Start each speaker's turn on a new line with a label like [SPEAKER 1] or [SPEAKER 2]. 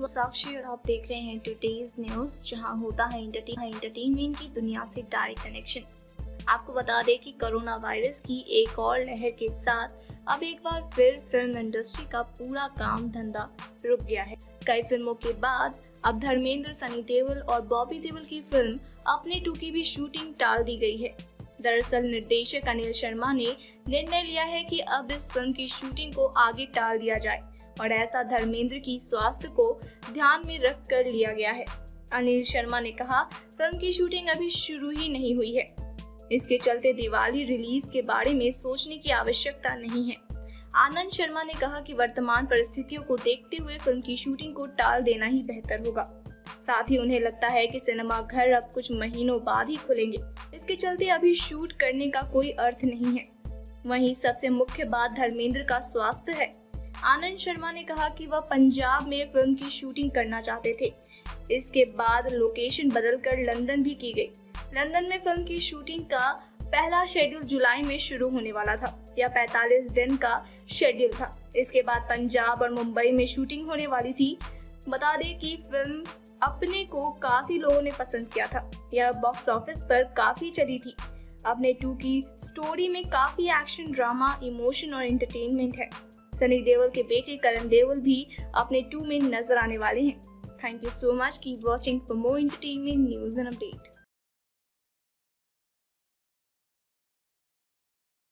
[SPEAKER 1] साक्षी और आप देख रहे हैं टुडेज न्यूज, जहां होता है एंटरटेनमेंट की दुनिया से डायरेक्ट कनेक्शन। आपको बता दें कि कोरोना वायरस की एक और लहर के साथ अब एक बार फिर फिल्म इंडस्ट्री का पूरा काम धंधा रुक गया है। कई फिल्मों के बाद अब धर्मेंद्र, सनी देओल और बॉबी देओल की फिल्म अपने 2 की भी शूटिंग टाल दी गई है। दरअसल निर्देशक अनिल शर्मा ने निर्णय लिया है कि अब इस फिल्म की शूटिंग को आगे टाल दिया जाए और ऐसा धर्मेंद्र की स्वास्थ्य को ध्यान में रख कर लिया गया है। अनिल शर्मा ने कहा, फिल्म की शूटिंग अभी शुरू ही नहीं हुई है, इसके चलते दिवाली रिलीज के बारे में सोचने की आवश्यकता नहीं है। आनंद शर्मा ने कहा कि वर्तमान परिस्थितियों को देखते हुए फिल्म की शूटिंग को टाल देना ही बेहतर होगा। साथ ही उन्हें लगता है कि सिनेमा घर अब कुछ महीनों बाद ही खुलेंगे, इसके चलते अभी शूट करने का कोई अर्थ नहीं है। वहीं सबसे मुख्य बात धर्मेंद्र का स्वास्थ्य है। आनंद शर्मा ने कहा कि वह पंजाब में फिल्म की शूटिंग करना चाहते थे। इसके बाद लोकेशन बदलकर लंदन भी की गई। लंदन में फिल्म की शूटिंग का पहला शेड्यूल जुलाई में शुरू होने वाला था। यह 45 दिन का शेड्यूल था। इसके बाद पंजाब और मुंबई में शूटिंग होने वाली थी। बता दें कि फिल्म अपने को काफी लोगों ने पसंद किया था। यह बॉक्स ऑफिस पर काफी चली थी। अपने 2 की स्टोरी में काफी एक्शन, ड्रामा, इमोशन और एंटरटेनमेंट है। सनी देओल के बेटे करण देओल भी अपने 2 में नजर आने वाले हैं। Thank you so much, keep watching for more entertainment news and update.